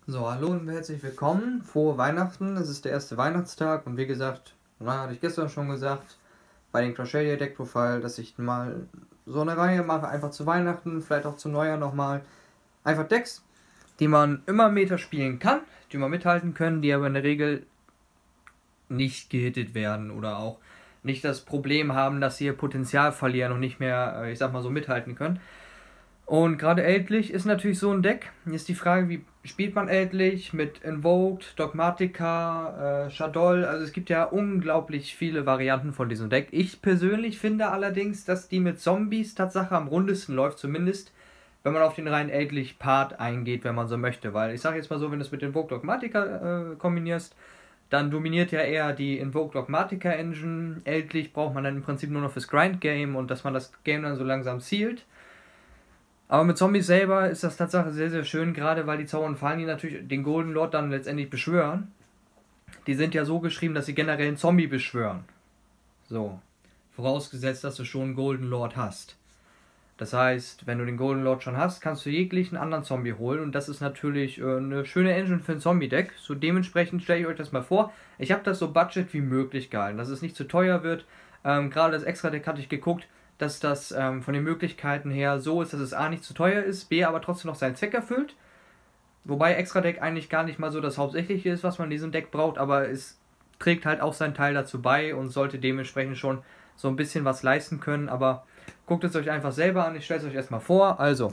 So, hallo und herzlich willkommen. Frohe Weihnachten. Es ist der erste Weihnachtstag und wie gesagt, hatte ich gestern schon gesagt, bei den Crashadia Deck Profile, dass ich mal so eine Reihe mache, einfach zu Weihnachten, vielleicht auch zu Neujahr nochmal. Einfach Decks, die man immer Meta spielen kann, die man mithalten können, die aber in der Regel nicht gehittet werden oder auch nicht das Problem haben, dass sie ihr Potenzial verlieren und nicht mehr, ich sag mal so, mithalten können. Und gerade Eldlich ist natürlich so ein Deck. Jetzt die Frage, wie spielt man Eldlich mit Invoked, Dogmatika, Shaddoll? Also es gibt ja unglaublich viele Varianten von diesem Deck. Ich persönlich finde allerdings, dass die mit Zombies Tatsache am rundesten läuft, zumindest wenn man auf den reinen Eldlich-Part eingeht, wenn man so möchte. Weil ich sage jetzt mal so, wenn du es mit Invoked Dogmatika kombinierst, dann dominiert ja eher die Invoked Dogmatika Engine. Eldlich braucht man dann im Prinzip nur noch fürs Grind-Game und dass man das Game dann so langsam zielt. Aber mit Zombies selber ist das Tatsache sehr, sehr schön, gerade weil die Zauber und Fallen, die natürlich den Golden Lord dann letztendlich beschwören, die sind ja so geschrieben, dass sie generell einen Zombie beschwören. So. Vorausgesetzt, dass du schon einen Golden Lord hast. Das heißt, wenn du den Golden Lord schon hast, kannst du jeglichen anderen Zombie holen und das ist natürlich eine schöne Engine für ein Zombie-Deck. So dementsprechend stelle ich euch das mal vor. Ich habe das so budget wie möglich gehalten, dass es nicht zu teuer wird. Gerade das Extra-Deck hatte ich geguckt, dass das von den Möglichkeiten her so ist, dass es A nicht zu teuer ist, B aber trotzdem noch seinen Zweck erfüllt. Wobei Extra-Deck eigentlich gar nicht mal so das Hauptsächliche ist, was man in diesem Deck braucht, aber es trägt halt auch seinen Teil dazu bei und sollte dementsprechend schon so ein bisschen was leisten können, aber guckt es euch einfach selber an, ich stelle es euch erstmal vor. Also,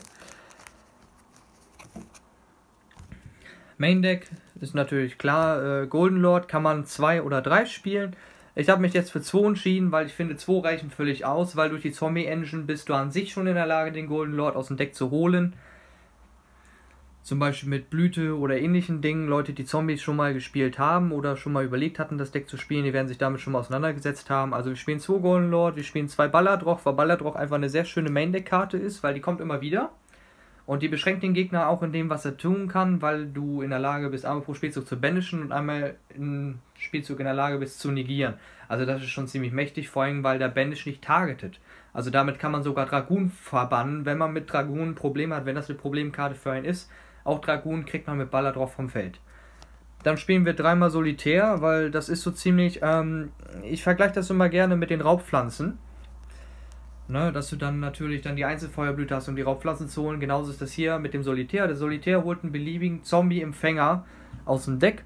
Main Deck ist natürlich klar, Golden Lord kann man 2 oder 3 spielen. Ich habe mich jetzt für 2 entschieden, weil ich finde 2 reichen völlig aus, weil durch die Zombie Engine bist du an sich schon in der Lage, den Golden Lord aus dem Deck zu holen. Zum Beispiel mit Blüte oder ähnlichen Dingen. Leute, die Zombies schon mal gespielt haben oder schon mal überlegt hatten, das Deck zu spielen, die werden sich damit schon mal auseinandergesetzt haben. Also wir spielen 2 Golden Lord, wir spielen 2 Balladroch, weil Balladroch einfach eine sehr schöne Main-Deck-Karte ist, weil die kommt immer wieder. Und die beschränkt den Gegner auch in dem, was er tun kann, weil du in der Lage bist, einmal pro Spielzug zu banishen und einmal im Spielzug in der Lage bist zu negieren. Also das ist schon ziemlich mächtig, vor allem weil der Banish nicht targetet. Also damit kann man sogar Dragoon verbannen, wenn man mit Dragoon ein Problem hat, wenn das eine Problemkarte für einen ist. Auch Dragoon kriegt man mit Balladroch vom Feld. Dann spielen wir 3-mal Solitär, weil das ist so ziemlich, ich vergleiche das immer gerne mit den Raubpflanzen. Ne, dass du dann natürlich dann die Einzelfeuerblüte hast, um die Raubpflanzen zu holen. Genauso ist das hier mit dem Solitär. Der Solitär holt einen beliebigen Zombie-Empfänger aus dem Deck.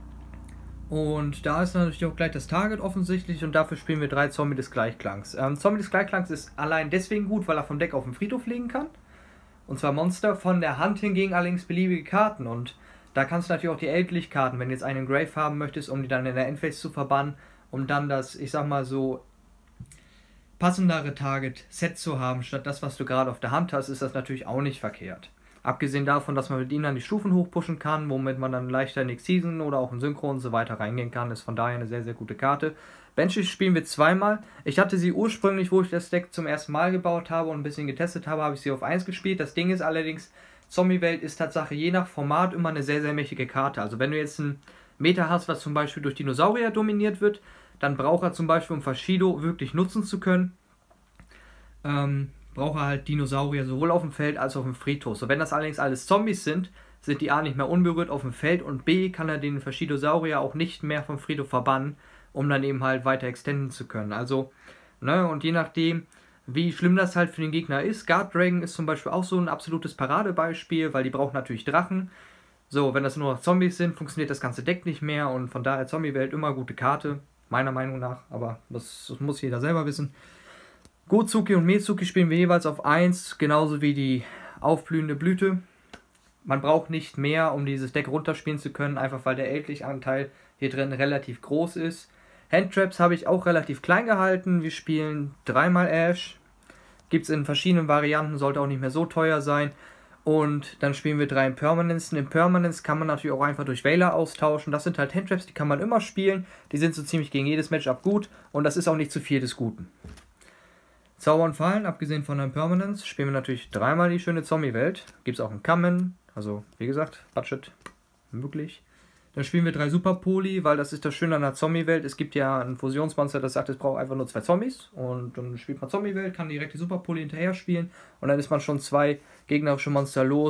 Und da ist natürlich auch gleich das Target offensichtlich und dafür spielen wir 3 Zombie des Gleichklangs. Zombie des Gleichklangs ist allein deswegen gut, weil er vom Deck auf den Friedhof legen kann. Und zwar Monster, von der Hand hingegen allerdings beliebige Karten. Und da kannst du natürlich auch die Eldlich-Karten, wenn du jetzt einen Grave haben möchtest, um die dann in der Endphase zu verbannen, um dann das, ich sag mal so, passendere Target-Set zu haben, statt das, was du gerade auf der Hand hast, ist das natürlich auch nicht verkehrt. Abgesehen davon, dass man mit ihm dann die Stufen hochpushen kann, womit man dann leichter in Next Season oder auch in Synchro und so weiter reingehen kann, ist von daher eine sehr, sehr gute Karte. Banshees spielen wir 2-mal. Ich hatte sie ursprünglich, wo ich das Deck zum ersten Mal gebaut habe und ein bisschen getestet habe, habe ich sie auf 1 gespielt. Das Ding ist allerdings, Zombie-Welt ist Tatsache je nach Format immer eine sehr, sehr mächtige Karte. Also wenn du jetzt ein Meta hast, was zum Beispiel durch Dinosaurier dominiert wird, dann braucht er zum Beispiel, um Fashido wirklich nutzen zu können, braucht er halt Dinosaurier sowohl auf dem Feld als auch auf dem Friedhof. So, wenn das allerdings alles Zombies sind die A nicht mehr unberührt auf dem Feld und B kann er den Fashidosaurier auch nicht mehr vom Friedhof verbannen, um dann eben halt weiter extenden zu können. Also, ne, und je nachdem, wie schlimm das halt für den Gegner ist, Guard Dragon ist zum Beispiel auch so ein absolutes Paradebeispiel, weil die brauchen natürlich Drachen. So, wenn das nur noch Zombies sind, funktioniert das ganze Deck nicht mehr und von daher Zombie-Welt immer gute Karte, meiner Meinung nach, aber das muss jeder selber wissen. Gozuki und Mezuki spielen wir jeweils auf 1, genauso wie die aufblühende Blüte. Man braucht nicht mehr, um dieses Deck runterspielen zu können, einfach weil der Eldlich-Anteil hier drin relativ groß ist. Handtraps habe ich auch relativ klein gehalten. Wir spielen 3-mal Ash. Gibt es in verschiedenen Varianten, sollte auch nicht mehr so teuer sein. Und dann spielen wir 3 Impermanence. Eine Impermanence kann man natürlich auch einfach durch Veiler austauschen. Das sind halt Handtraps, die kann man immer spielen. Die sind so ziemlich gegen jedes Matchup gut. Und das ist auch nicht zu viel des Guten. Zauber und Fallen, abgesehen von der Impermanence, spielen wir natürlich 3-mal die schöne Zombie-Welt. Gibt es auch einen Kamen. Also, wie gesagt, Budget möglich. Dann spielen wir 3 Super Poli, weil das ist das Schöne an der Zombie-Welt. Es gibt ja ein Fusionsmonster, das sagt, es braucht einfach nur 2 Zombies. Und dann spielt man Zombie-Welt, kann direkt die Super Poli hinterher spielen. Und dann ist man schon 2 gegnerische Monster los.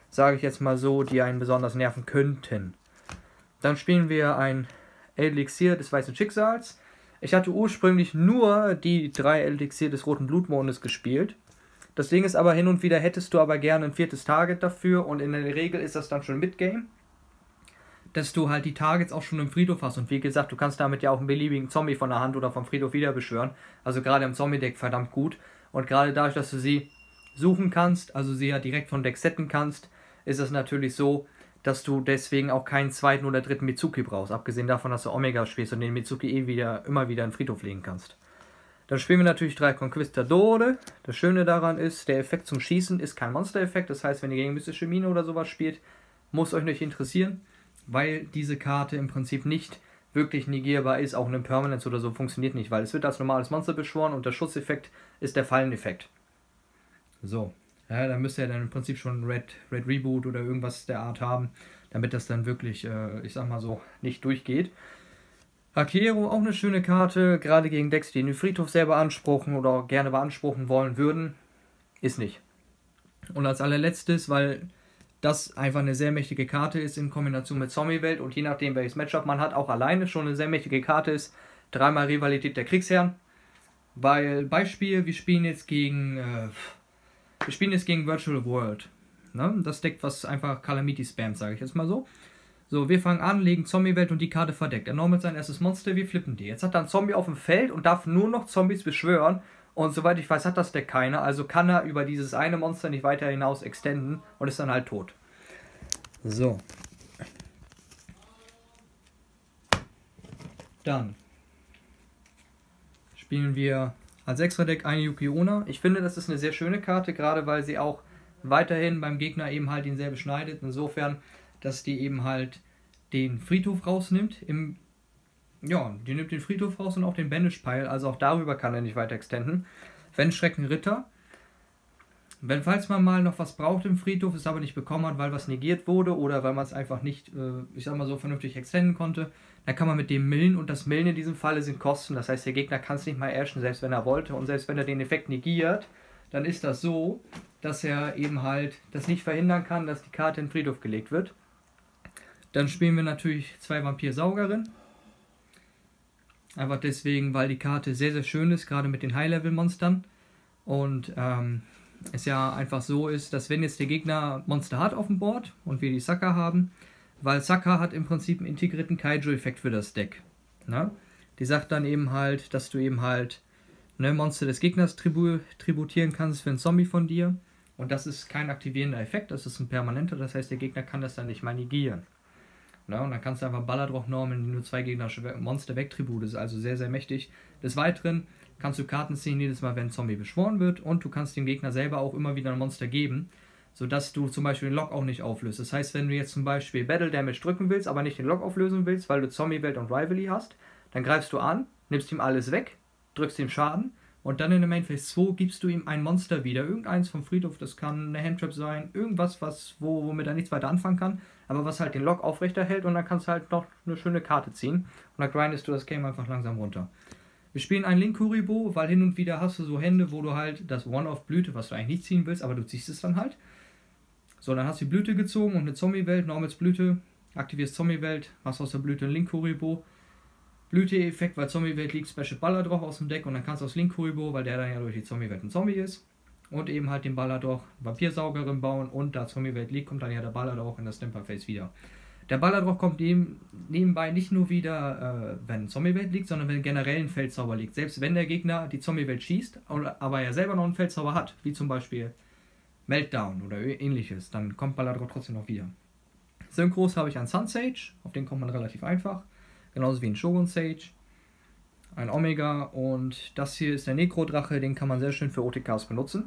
sage ich jetzt mal so, die einen besonders nerven könnten. Dann spielen wir ein Elixier des Weißen Schicksals. Ich hatte ursprünglich nur die 3 Elixier des Roten Blutmondes gespielt. Das Ding ist aber, hin und wieder hättest du aber gerne ein 4. Target dafür und in der Regel ist das dann schon Midgame, dass du halt die Targets auch schon im Friedhof hast. Und wie gesagt, du kannst damit ja auch einen beliebigen Zombie von der Hand oder vom Friedhof wieder beschwören. Also gerade im Zombie-Deck verdammt gut. Und gerade dadurch, dass du sie suchen kannst, also sie ja direkt von Deck setten kannst, ist es natürlich so, dass du deswegen auch keinen 2. oder 3. Mitsuki brauchst. Abgesehen davon, dass du Omega spielst und den Mitsuki immer wieder in den Friedhof legen kannst. Dann spielen wir natürlich 3 Conquistadore. Das Schöne daran ist, der Effekt zum Schießen ist kein Monster-Effekt. Das heißt, wenn ihr gegen mystische Mine oder sowas spielt, muss euch nicht interessieren, weil diese Karte im Prinzip nicht wirklich negierbar ist. Auch eine Permanence oder so funktioniert nicht, weil es wird als normales Monster beschworen und der Schutzeffekt ist der Falleneffekt. So. Ja, da müsst ihr dann im Prinzip schon Red Reboot oder irgendwas der Art haben, damit das dann wirklich, ich sag mal so, nicht durchgeht. Akero, auch eine schöne Karte, gerade gegen Decks, die den Friedhof sehr beanspruchen oder gerne beanspruchen wollen würden, ist nicht. Und als allerletztes, weil das einfach eine sehr mächtige Karte ist in Kombination mit Zombie-Welt und je nachdem welches Matchup man hat, auch alleine schon eine sehr mächtige Karte ist, 3-mal Rivalität der Kriegsherren. Weil, Beispiel, wir spielen jetzt gegen Virtual World. Ne? Das Deck, was einfach Calamity spammt, sage ich jetzt mal so. So, wir fangen an, legen Zombie-Welt und die Karte verdeckt. Er normalt sein erstes Monster, wir flippen die. Jetzt hat er einen Zombie auf dem Feld und darf nur noch Zombies beschwören. Und soweit ich weiß, hat das Deck keiner. Also kann er über dieses eine Monster nicht weiter hinaus extenden und ist dann halt tot. So. Dann spielen wir als Extra-Deck eine Yuki-Onna. Ich finde, das ist eine sehr schöne Karte, gerade weil sie auch weiterhin beim Gegner eben halt ihn sehr beschneidet. Insofern, dass die eben halt den Friedhof rausnimmt. Die nimmt den Friedhof raus und auch den Banish-Pile. Also auch darüber kann er nicht weiter extenden. Wenn Schrecken Ritter. Falls man mal noch was braucht im Friedhof, es aber nicht bekommen hat, weil was negiert wurde oder weil man es einfach nicht, ich sag mal so, vernünftig extenden konnte, dann kann man mit dem millen und das Millen in diesem Falle sind Kosten. Das heißt, der Gegner kann es nicht mal ashen, selbst wenn er wollte. Und selbst wenn er den Effekt negiert, dann ist das so, dass er eben halt das nicht verhindern kann, dass die Karte in den Friedhof gelegt wird. Dann spielen wir natürlich 2 Vampir-Saugerin. Einfach deswegen, weil die Karte sehr, sehr schön ist, gerade mit den High-Level-Monstern. Und es ja einfach so ist, dass wenn jetzt der Gegner Monster hat auf dem Board und wir die Sucker haben, weil Sucker hat im Prinzip einen integrierten Kaiju-Effekt für das Deck. Ne? Die sagt dann eben halt, dass du eben halt Monster des Gegners tributieren kannst für einen Zombie von dir. Und das ist kein aktivierender Effekt, das ist ein permanenter, das heißt der Gegner kann das dann nicht mal negieren. Ne? Und dann kannst du einfach Balladroch normen, die nur 2 gegnerische Monster wegtribut, das ist also sehr, sehr mächtig. Des Weiteren kannst du Karten ziehen jedes Mal, wenn ein Zombie beschworen wird und du kannst dem Gegner selber auch immer wieder ein Monster geben, sodass du zum Beispiel den Lock auch nicht auflöst. Das heißt, wenn du jetzt zum Beispiel Battle Damage drücken willst, aber nicht den Lock auflösen willst, weil du Zombie-Welt und Rivalry hast, dann greifst du an, nimmst ihm alles weg, drückst ihm Schaden und dann in der Main Phase 2 gibst du ihm ein Monster wieder. Irgendeins vom Friedhof, das kann eine Handtrap sein, irgendwas, womit er nichts weiter anfangen kann, aber was halt den Lock aufrechterhält und dann kannst du halt noch eine schöne Karte ziehen und dann grindest du das Game einfach langsam runter. Wir spielen einen Link-Kuribo, weil hin und wieder hast du so Hände, wo du halt das One-Off-Blüte, was du eigentlich nicht ziehen willst, aber du ziehst es dann halt. So, dann hast du die Blüte gezogen und eine Zombie-Welt, Normals Blüte, aktivierst Zombie-Welt, machst aus der Blüte einen Link-Kuribo. Blüte-Effekt, weil Zombie-Welt liegt Special Balladroch aus dem Deck und dann kannst du aus Link-Kuribo, weil der dann ja durch die Zombie-Welt ein Zombie ist. Und eben halt den Balladroch Vampirsaugerin bauen und da Zombie-Welt liegt, kommt dann ja der Balladroch in das Stamper-Phase wieder. Der Balladroch kommt nebenbei nicht nur wieder, wenn Zombie-Welt liegt, sondern wenn generell ein Feldzauber liegt. Selbst wenn der Gegner die Zombie-Welt schießt, aber er selber noch einen Feldzauber hat, wie zum Beispiel Meltdown oder ähnliches, dann kommt Balladroch trotzdem noch wieder. Synchros habe ich einen Sun Sage, auf den kommt man relativ einfach. Genauso wie ein Shogun Sage. Ein Omega und das hier ist der Necro-Drache, den kann man sehr schön für OTKs benutzen.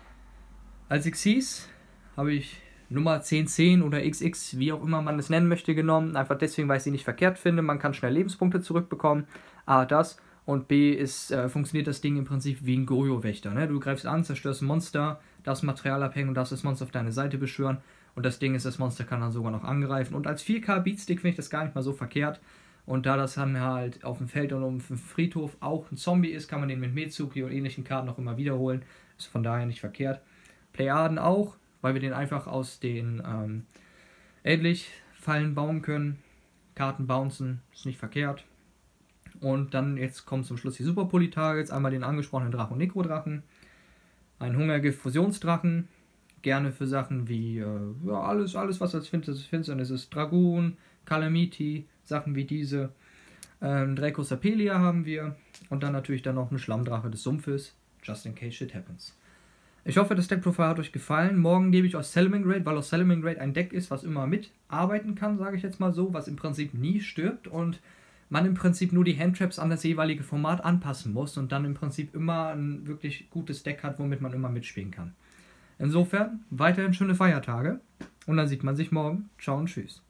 Als Xyz habe ich Nummer 1010 oder XX, wie auch immer man es nennen möchte, genommen. Einfach deswegen, weil ich sie nicht verkehrt finde. Man kann schnell Lebenspunkte zurückbekommen. A, das. Und B, funktioniert das Ding im Prinzip wie ein Gojo-Wächter. Ne? Du greifst an, zerstörst ein Monster, darfst Material abhängen und darfst das Monster auf deine Seite beschwören. Und das Ding ist, das Monster kann dann sogar noch angreifen. Und als 4K Beatstick finde ich das gar nicht mal so verkehrt. Und da das dann halt auf dem Feld und auf dem Friedhof auch ein Zombie ist, kann man den mit Mitsuki und ähnlichen Karten auch immer wiederholen. Ist von daher nicht verkehrt. Plejaden auch. weil wir den einfach aus den Eldlich-Fallen bauen können. Karten bouncen, ist nicht verkehrt. Und dann jetzt kommen zum Schluss die Super Poly-Targets. Einmal den angesprochenen Drachen und Nekrodrachen. Ein Hungergift-Fusionsdrachen. Gerne für Sachen wie alles was als Finsternis ist. Dragoon, Calamity, Sachen wie diese. Draco Sapelia haben wir. Und dann natürlich dann noch eine Schlammdrache des Sumpfes. Just in case shit happens. Ich hoffe, das Deckprofil hat euch gefallen. Morgen gebe ich euch Salamangreat, weil auch Salamangreat ein Deck ist, was immer mitarbeiten kann, sage ich jetzt mal so, was im Prinzip nie stirbt und man im Prinzip nur die Handtraps an das jeweilige Format anpassen muss und dann im Prinzip immer ein wirklich gutes Deck hat, womit man immer mitspielen kann. Insofern, weiterhin schöne Feiertage und dann sieht man sich morgen. Ciao und tschüss.